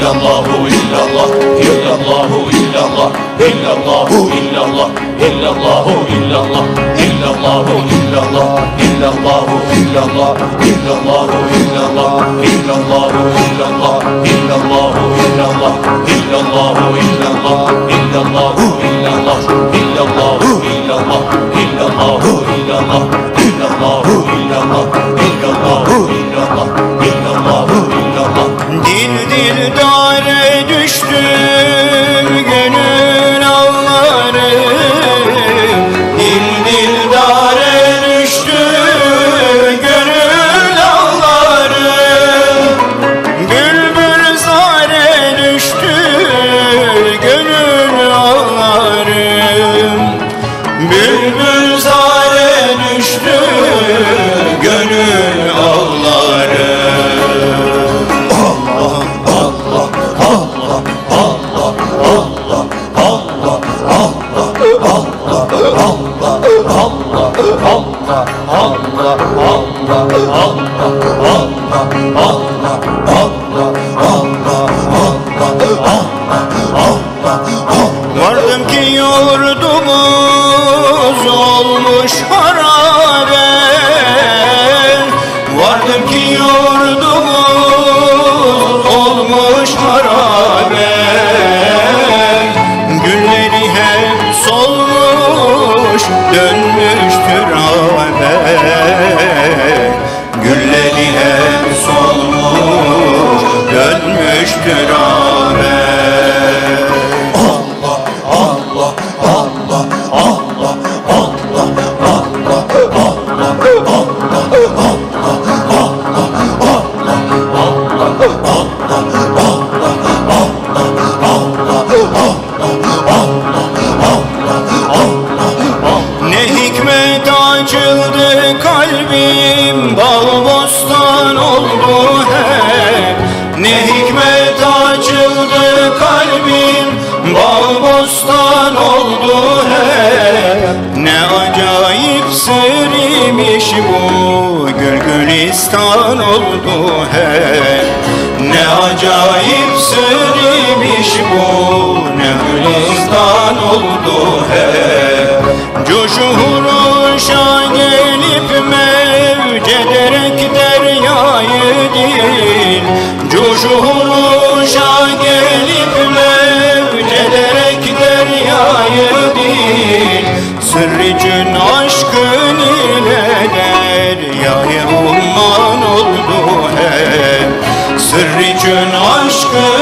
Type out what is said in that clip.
illallahu illallah, illallahu illallah, illallahu illallah, illallahu illallah, illallahu illallah, illallahu illallah, illallahu illallah, illallahu illallah, illallahu illallah, illallahu illallah, illallahu illallah, illallahu illallah, illallahu illallah, illallahu illallah, illallahu illallah, illallahu illallah. Dil dildare düştüm gönül ağları, dil dildare düştü gönül ağları, bülbül zare düştü gönül ağları, bülbül zare düştü gönül ağları. Vardım ki yurdumuz olmuş harabe, vardım ki yurdumuz olmuş harabe, gülleri hep solmuş dönmüş türabe, gülleri hep solmuş dönmüş türabe. Ne hikmet açıldı kalbim, bal bostan oldu hep. Ne hikmet açıldı kalbim, bal bostan oldu hep. Ne acayip sırmış bu, gül gülistan oldu hep. Ne acayip sırmış bu, ne gülistan oldu hep. Coşu huruşa gelip mevc ederek deryayı dil, coşu huruşa gelip mevc ederek deryayı dil, sırrıcın aşkın ile deryayı umman oldu hep, sırrıcın aşkın